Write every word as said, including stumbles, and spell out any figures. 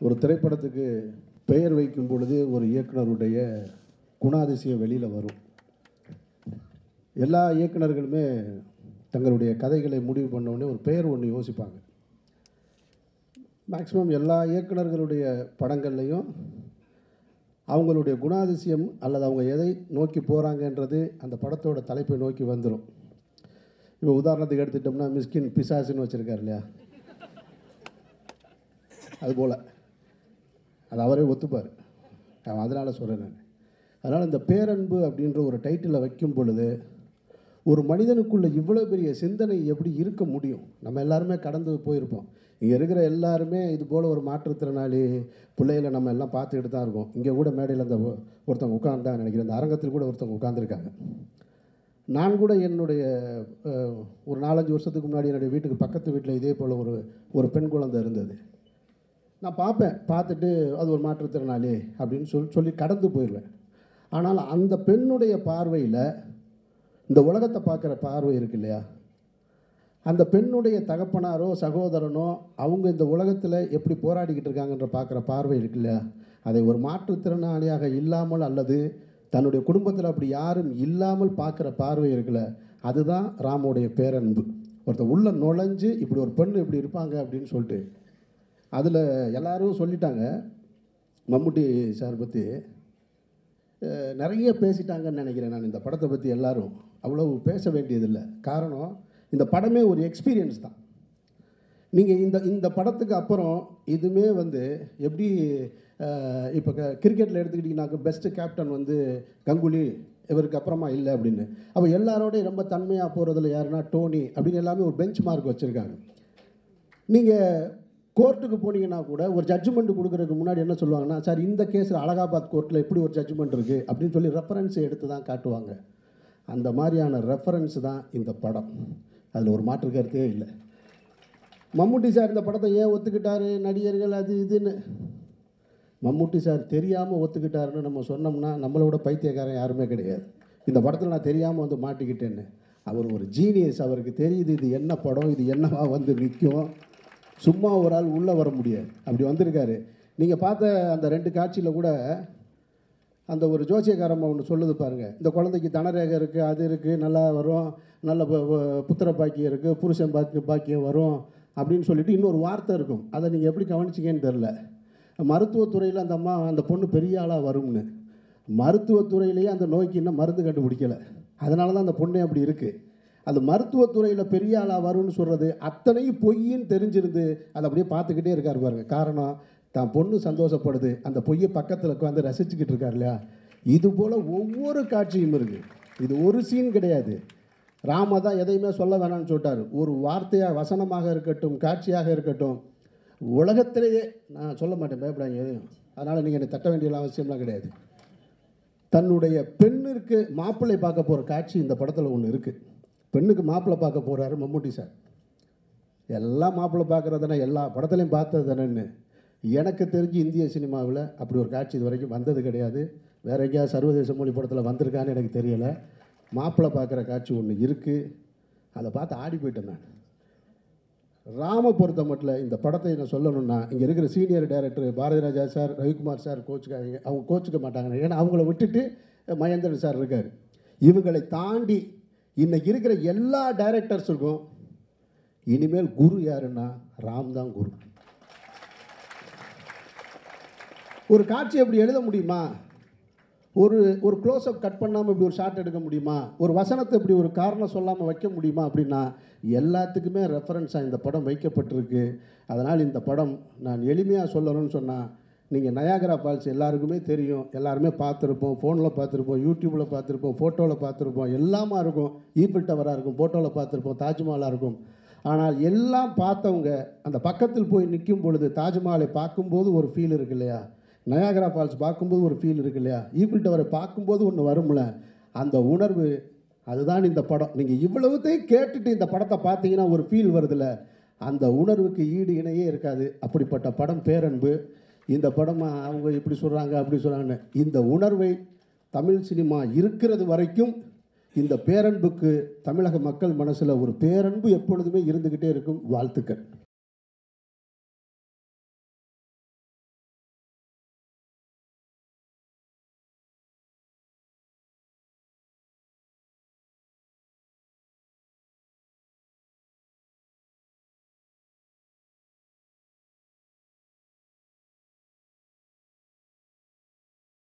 ஒரு திரைப்படத்துக்கு பெயர் வைக்கும் பொழுது ஒரு இயக்குனருடைய குணாதிசயம் வெளியில் வரும். எல்லா இயக்குனர்களுமே தங்களுடைய கதைகளை முடிவு பண்ண உடனே ஒரு பெயர் ஒன்று யோசிப்பாங்க. மேக்ஸிமம் எல்லா இயக்குனர்களுடைய படங்கள்லையும் அவங்களுடைய குணாதிசயம் அல்லது அவங்க எதை நோக்கி போகிறாங்கன்றது அந்த படத்தோட தலைப்பை நோக்கி வந்துடும். இப்போ உதாரணத்துக்கு எடுத்துட்டோம்னா மிஸ்கின் பிசாசுன்னு வச்சுருக்கார் இல்லையா, அதுபோல் அது அவரே ஒத்துப்பார். அவன் அதனால் சொல்கிறேன் நான். அதனால் இந்த பேரன்பு அப்படின்ற ஒரு டைட்டிலை வைக்கும் பொழுது ஒரு மனிதனுக்குள்ளே இவ்வளோ பெரிய சிந்தனை எப்படி இருக்க முடியும்? நம்ம எல்லாருமே கடந்து போயிருப்போம். இங்கே இருக்கிற எல்லாருமே இது போல் ஒரு மாற்றுத்திறனாளி பிள்ளைகளை நம்ம எல்லாம் பார்த்துக்கிட்டு தான் இருக்கோம். இங்கே கூட மேடையில் அந்த ஒருத்தவங்க உட்கார்ந்தாங்க நினைக்கிறேன், இந்த அரங்கத்தில் கூட ஒருத்தவங்க உட்காந்துருக்காங்க. நான் கூட என்னுடைய ஒரு நாலஞ்சு வருஷத்துக்கு முன்னாடி என்னுடைய வீட்டுக்கு பக்கத்து வீட்டில் இதே போல் ஒரு ஒரு பெண் குழந்தை இருந்தது. நான் பார்ப்பேன், பார்த்துட்டு அது ஒரு மாற்றுத்திறனாளி அப்படின்னு சொல்லி சொல்லி கடந்து போயிடுவேன். ஆனால் அந்த பெண்ணுடைய பார்வையில் இந்த உலகத்தை பார்க்குற பார்வை இருக்கு இல்லையா, அந்த பெண்ணுடைய தகப்பனாரோ சகோதரனோ அவங்க இந்த உலகத்தில் எப்படி போராடிக்கிட்டு இருக்காங்கன்ற பார்க்குற பார்வை இருக்கு இல்லையா, அதை ஒரு மாற்றுத்திறனாளியாக இல்லாமல் அல்லது தன்னுடைய குடும்பத்தில் அப்படி யாரும் இல்லாமல் பார்க்குற பார்வை இருக்குல்ல, அதுதான் ராமுடைய பேரன்பு. ஒருத்தர் உள்ளே நுழைஞ்சு இப்படி ஒரு பெண் இப்படி இருப்பாங்க அப்படின்னு சொல்லிட்டு அதில் எல்லாரும் சொல்லிட்டாங்க. மம்முட்டி சார் பற்றி நிறைய பேசிட்டாங்கன்னு நினைக்கிறேன் நான். இந்த படத்தை பற்றி எல்லாரும் அவ்வளோ பேச வேண்டியதில்லை. காரணம், இந்த படமே ஒரு எக்ஸ்பீரியன்ஸ் தான். நீங்கள் இந்த இந்த படத்துக்கு அப்புறம் இதுவுமே வந்து எப்படி இப்போ க கிரிக்கெட்டில் எடுத்துக்கிட்டிங்கனாக்க பெஸ்ட்டு கேப்டன் வந்து கங்குலி, இவருக்கு அப்புறமா இல்லை அப்படின்னு. அப்போ எல்லாரோடையும் ரொம்ப தன்மையாக போகிறதுல யாருன்னா டோனி அப்படின்னு எல்லாமே ஒரு பெஞ்ச் மார்க் வச்சுருக்காங்க. நீங்கள் கோர்ட்டுக்கு போனீங்கன்னா கூட ஒரு ஜட்ஜ்மெண்ட் கொடுக்குறதுக்கு முன்னாடி என்ன சொல்லுவாங்கன்னா, சார் இந்த கேஸில் அலகாபாத் கோர்ட்டில் எப்படி ஒரு ஜட்ஜ்மெண்ட் இருக்குது அப்படின்னு சொல்லி ரெஃபரன்ஸை எடுத்து தான் காட்டுவாங்க. அந்த மாதிரியான ரெஃபரன்ஸ் தான் இந்த படம். அதில் ஒரு மாற்று கருத்தே இல்லை. மம்முட்டி சார் இந்த படத்தை ஏன் ஒத்துக்கிட்டாரு, நடிகர்கள் அது இதுன்னு, மம்முட்டி சார் தெரியாமல் ஒத்துக்கிட்டாருன்னு நம்ம சொன்னோம்னா நம்மளோட பைத்தியக்காரன் யாருமே கிடையாது. இந்த படத்தில் நான் தெரியாமல் வந்து மாட்டிக்கிட்டேன்னு. அவர் ஒரு ஜீனியஸ். அவருக்கு தெரியுது இது என்ன படம், இது என்னவா வந்து நிற்கும். சும்மா ஒரு ஆள் உள்ளே வர முடியாது, அப்படி வந்திருக்காரு. நீங்கள் பார்த்த அந்த ரெண்டு காட்சியில் கூட அந்த ஒரு ஜோசியக்காரம்மா ஒன்று சொல்லுது பாருங்கள், இந்த குழந்தைக்கு தனரேகை இருக்குது, அது இருக்குது, நல்லா வரும், நல்ல புத்திர பாக்கியம் இருக்குது, புருஷன் பாக்கி பாக்கியம் வரும் அப்படின்னு சொல்லிட்டு இன்னொரு வார்த்தை இருக்கும். அதை நீங்கள் எப்படி கவனிச்சிங்கன்னு தெரில. மருத்துவத்துறையில் அந்த அம்மா அந்த பொண்ணு பெரிய ஆளாக வரும்னு, மருத்துவத்துறையிலேயே அந்த நோய்க்கு இன்னும் மருந்து கண்டுபிடிக்கலை. அதனால தான் அந்த பொண்ணே அப்படி இருக்குது. அது மருத்துவத்துறையில் பெரிய ஆளாக வரும்னு சொல்கிறது அத்தனையும் பொய்ன்னு தெரிஞ்சிருந்து அதை அப்படியே பார்த்துக்கிட்டே இருக்கார் பாருங்கள். காரணம், தான் பொண்ணு சந்தோஷப்படுது, அந்த பொய்யை பக்கத்தில் உட்காந்து ரசிச்சுக்கிட்டு இருக்கார் இல்லையா. இது போல் ஒவ்வொரு காட்சியும் இருக்குது. இது ஒரு சீன் கிடையாது. ராம தான் எதையுமே சொல்ல வேணாம்னு சொல்லிட்டார். ஒரு வார்த்தையாக, வசனமாக இருக்கட்டும், காட்சியாக இருக்கட்டும், உலகத்திலேயே நான் சொல்ல மாட்டேன், பயப்படாங்க எதையும். அதனால் நீங்கள் என்னை தட்ட வேண்டிய அவசியம்லாம் கிடையாது. தன்னுடைய பெண்ணிற்கு மாப்பிள்ளை பார்க்க போகிற காட்சி இந்த படத்தில் ஒன்று இருக்குது. பெண்ணுக்கு மாப்பிள்ளை பார்க்க போகிறாரு மம்முட்டி சார். எல்லாம் மாப்பிள்ளை பார்க்குறது தானே, எல்லா படத்துலையும் பார்த்தது தானேன்னு. எனக்கு தெரிஞ்சு இந்திய சினிமாவில் அப்படி ஒரு காட்சி இது வரைக்கும் வந்தது கிடையாது. வேறு எங்கேயாவது சர்வதேச மொழி படத்தில் வந்திருக்கான்னு எனக்கு தெரியலை. மாப்பிள்ளை பார்க்குற காட்சி ஒன்று இருக்குது. அதை பார்த்து ஆடி போயிட்டேன் நான். ராம பொறுத்த மட்டும் இந்த படத்தை நான் சொல்லணும்னா, இங்கே இருக்கிற senior director Bharathi Raja sir, Ravikumar sir கோச்சுக்காங்க. அவங்க கோச்சுக்க மாட்டாங்க, ஏன்னா அவங்கள விட்டுட்டு மகேந்திரன் சார் இருக்கார். இவங்களை தாண்டி இன்றைக்கி இருக்கிற எல்லா டைரக்டர்ஸுக்கும் இனிமேல் குரு யாருன்னா ராம் தான் குரு. ஒரு காட்சி எப்படி எழுத முடியுமா, ஒரு ஒரு க்ளோஸ்அப் கட் பண்ணாமல் இப்படி ஒரு ஷாட் எடுக்க முடியுமா, ஒரு வசனத்தை இப்படி ஒரு காரணம் சொல்லாமல் வைக்க முடியுமா அப்படின்னா எல்லாத்துக்குமே ரெஃபரன்ஸாக இந்த படம் வைக்கப்பட்டிருக்கு. அதனால் இந்த படம் நான் எளிமையாக சொல்லணும்னு சொன்னால், நீங்கள் நயாகரா ஃபால்ஸ் எல்லாருக்குமே தெரியும், எல்லாருமே பார்த்துருப்போம், ஃபோனில் பார்த்துருப்போம், யூடியூப்பில் பார்த்துருப்போம், ஃபோட்டோவில் பார்த்துருப்போம், எல்லாமா இருக்கும். ஈபிள் டவராக இருக்கும், ஃபோட்டோவில் பார்த்துருப்போம், தாஜ்மஹாலாக இருக்கும். ஆனால் எல்லாம் பார்த்தவங்க அந்த பக்கத்தில் போய் நிற்கும் பொழுது தாஜ்மஹாலை பார்க்கும்போது ஒரு ஃபீல் இருக்கு இல்லையா, நயாகரா ஃபால்ஸ் பார்க்கும்போது ஒரு ஃபீல் இருக்கு இல்லையா, ஈபிள் டவரை பார்க்கும்போது ஒன்று வரும்ல, அந்த உணர்வு அதுதான் இந்த படம். நீங்கள் இவ்வளவுத்தையும் கேட்டுட்டு இந்த படத்தை பார்த்தீங்கன்னா ஒரு ஃபீல் வருதில்ல, அந்த உணர்வுக்கு ஈடு இணையே இருக்காது. அப்படிப்பட்ட படம் பேரன்பு. இந்த படம் அவங்க இப்படி சொல்கிறாங்க அப்படி சொல்கிறாங்கன்னு, இந்த உணர்வை தமிழ் சினிமா இருக்கிறது வரைக்கும் இந்த பேரன்புக்கு தமிழக மக்கள் மனசில் ஒரு பேரன்பு எப்பொழுதுமே இருந்துக்கிட்டே இருக்கும். வாழ்த்துக்கள்.